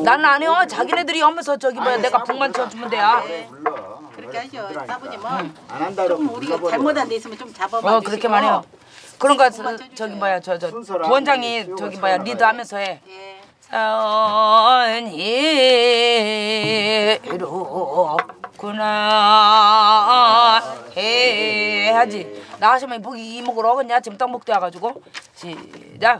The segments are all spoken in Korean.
나는 안 해요. 자기네들이 하면서 저기 뭐야 내가 북만 쳐주면 돼야. 그렇게 하죠. 사부님은 좀 우리가 잘못한 데 있으면 좀 잡아봐 주시고. 그렇게만 해요. 그런 거 저기 뭐야 저 부원장이 저기 뭐야 리드하면서 해. 선이로구나 해야지. 나 하시면 목이 이목으로 어긋냐 지금 떡 먹도 와가지고 시작.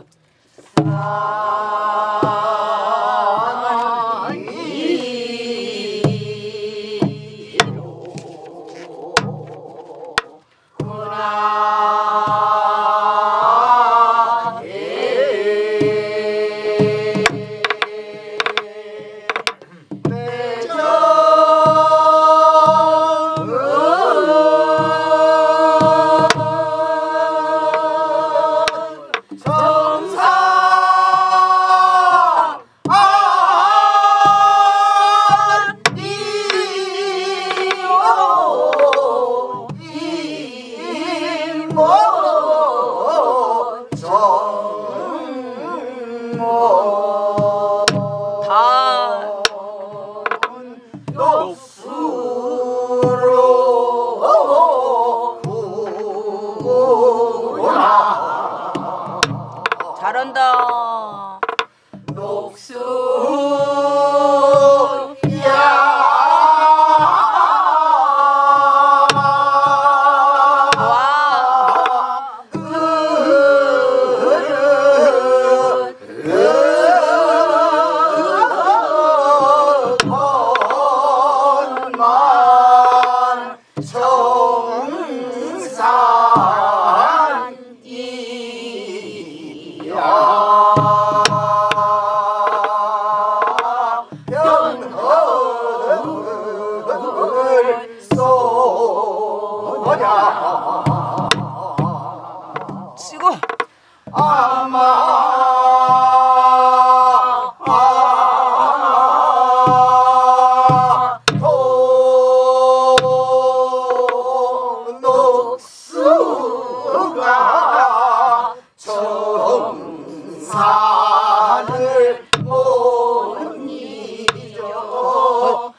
잘한다. 녹수야. 치고 녹수가 정산을 못 잊어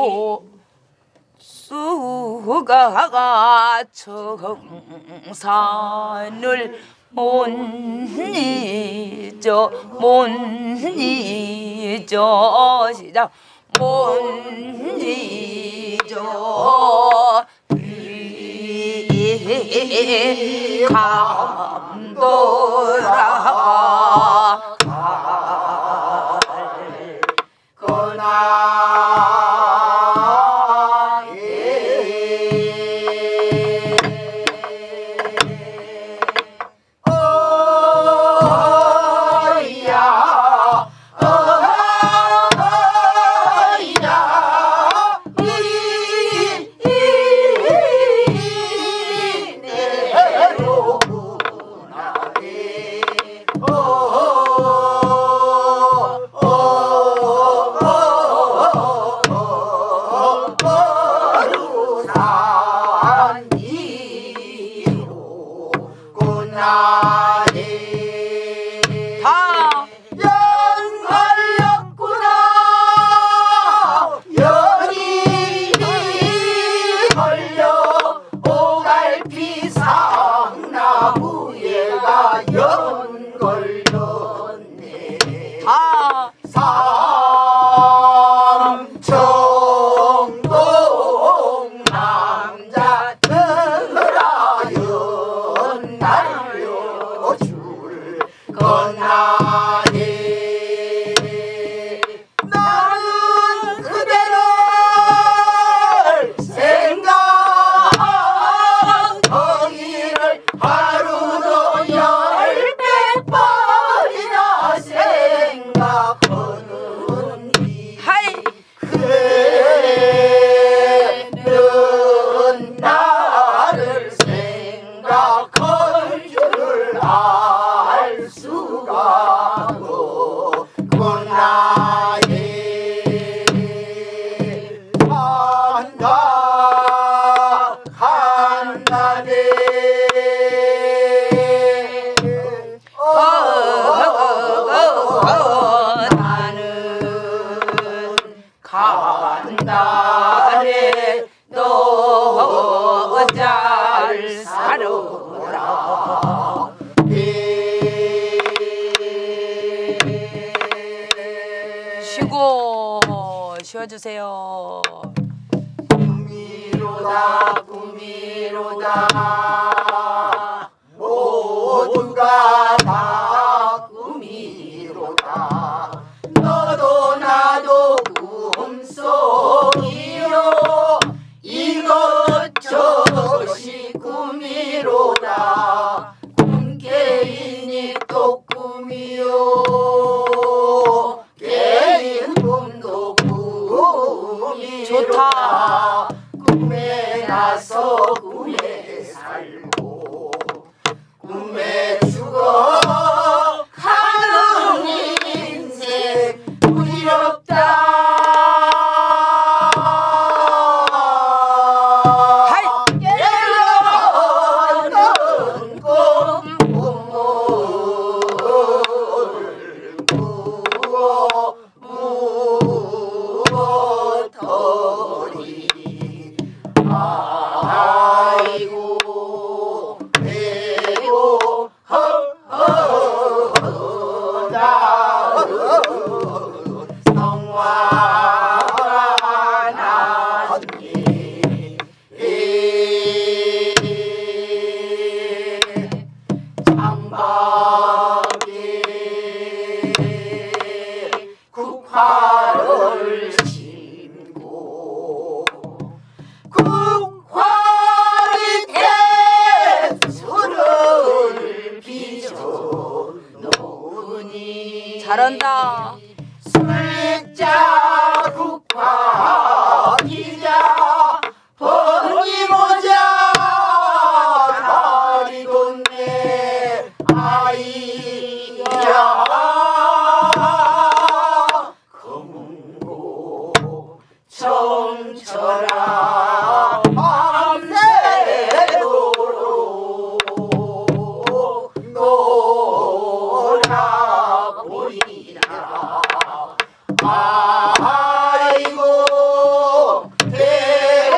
수가 정산을 못 잊어 시작 못 잊어 감돌아 주세요. 꿈이로다 꿈이로다 모두가 다 꿈이로다 너도 나도 꿈속이요 이것저것이 꿈이로다 꿈개인이 또 꿈이요 개인 꿈도 꿈이로다 꿈에 나서 꿈에 살고 꿈에 죽어 가는 인생 부질없다 깨어는 꿈 무엇더리 아이고 배고 허허나 성화나니 장박에 국화를 심고 국화리 대수를 빚어 놓으니 잘한다. 술자 국화 기자 번이 모자 다리 돈네 아이야 검은고 청철아 밤새도록 놀아보리라 아이고 대고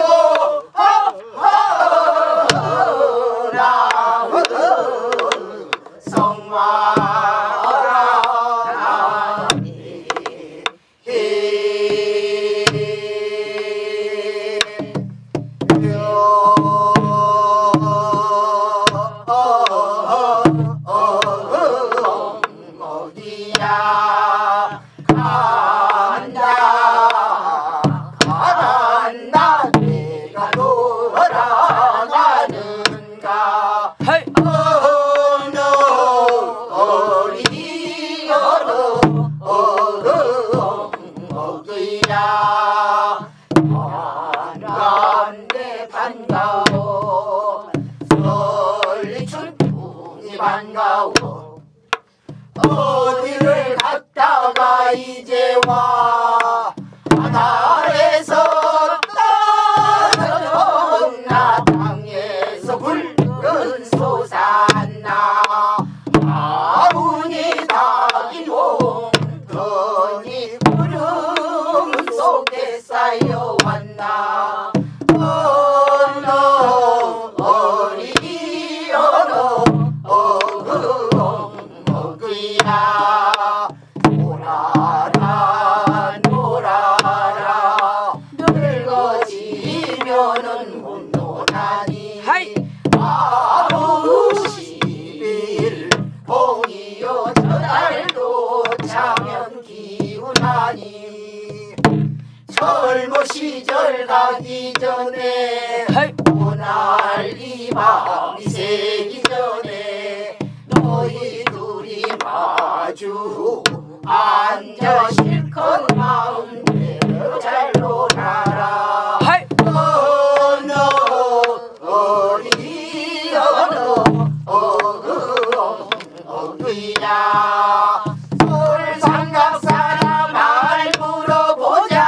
허허라 성화라니 어디야 간다 내가 돌아가는가 헤이. 어느 어리 어디야 반갑네 반가워 설춘풍이 반가워 어디를 갔다가 이제 와 하늘에서 떨어졌나 땅에서 붉은 솟았나 아무니 닭이고 더니 구름 속에 쌓여왔나 어느 어리 어그야 놀아라 놀아라 늙어지면은 못 놀아니 하이. 하루 10일 봉이요 저달도 자면 기운하니 젊은 시절 가기 전에 하이. 오날 이 밤이 새기 전에 너희 둘이 마주 앉아 실컷 마음대로 잘 놀아라 하이. 어느 어리 어그야 솔삼각 사람 말 물어보자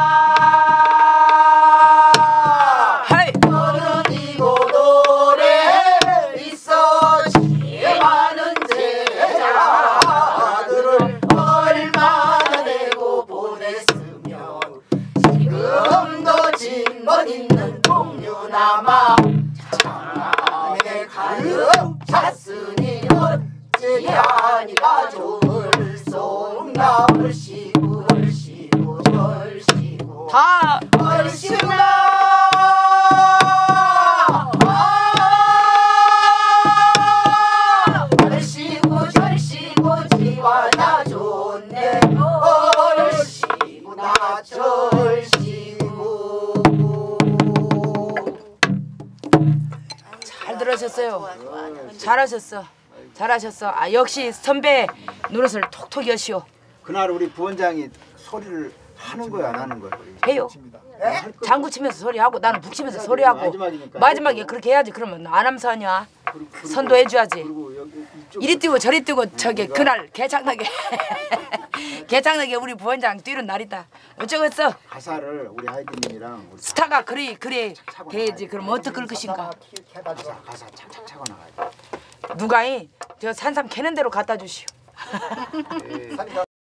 하이. 너는 이고 노래 있어 지혜 많은 제자들을 얼마나 내고 보냈으면 지금도 징벌 있는 동료남아 장안에 가득 찼으니 어찌하니까 좋을 송나 얼씨구 얼씨구 절씨구 다 얼씨구 절씨구 지와나 좋네 얼씨구 나 절씨구 잘 들으셨어요. 잘하셨어. 잘하셨어. 아 역시 선배 노릇을 톡톡 여시오. 그날 우리 부원장이 소리를 하는 거야 안 하는 거야? 해요. 장구 치면서 소리하고 나는 북치면서 소리하고 마지막이니까. 마지막에 그렇게 해야지. 그러면 안 하면서 하냐. 선도해줘야지. 그리고 여기 이쪽 이리 뛰고 저리 뛰고 저기 그날 개창나게 개창나게 우리 부원장 뛰는 날이다. 어쩌겠어. 가사를 우리 하이디님이랑 우리 스타가 그리 돼야지. 그럼 어떻게 그럴 것인가. 가사 착착 차고 나가야 돼. 누가이 저 산삼 캐는 대로 갖다 주시오.